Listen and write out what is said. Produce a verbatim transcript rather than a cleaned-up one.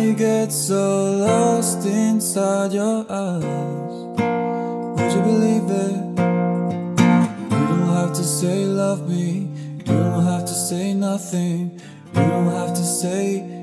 I get so lost inside your eyes. Would you believe it? You don't have to say love me, you don't have to say nothing, you don't have to say